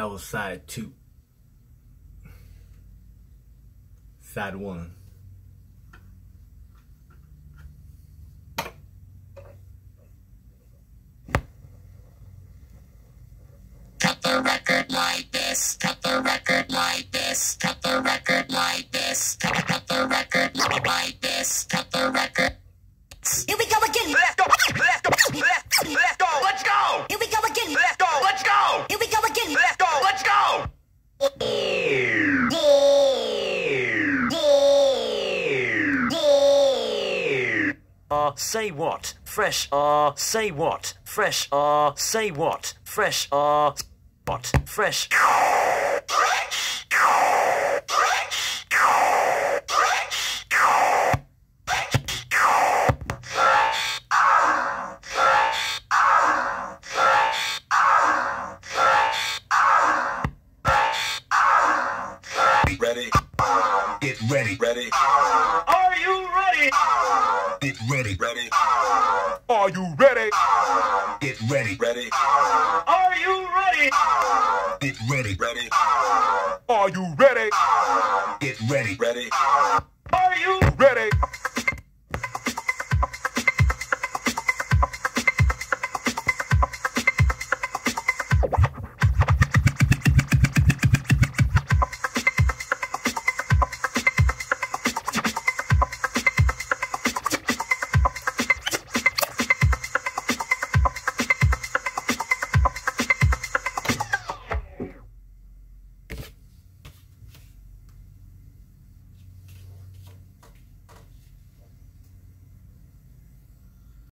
That was side 2. Side 1. Cut the record like this. Cut the record like this. Cut the record like this. Cut the record like this. Cut the record. Here we go again. Let's go. Let's go. Let's go. Let's go. Here we go again. Let's go. Let's go. Here we go again. Let's go. Let's go. Say what? Fresh, say what? Fresh, say what? Fresh, what? Fresh. Ready. Get ready. Ready. Are you ready? Get ready. Ready.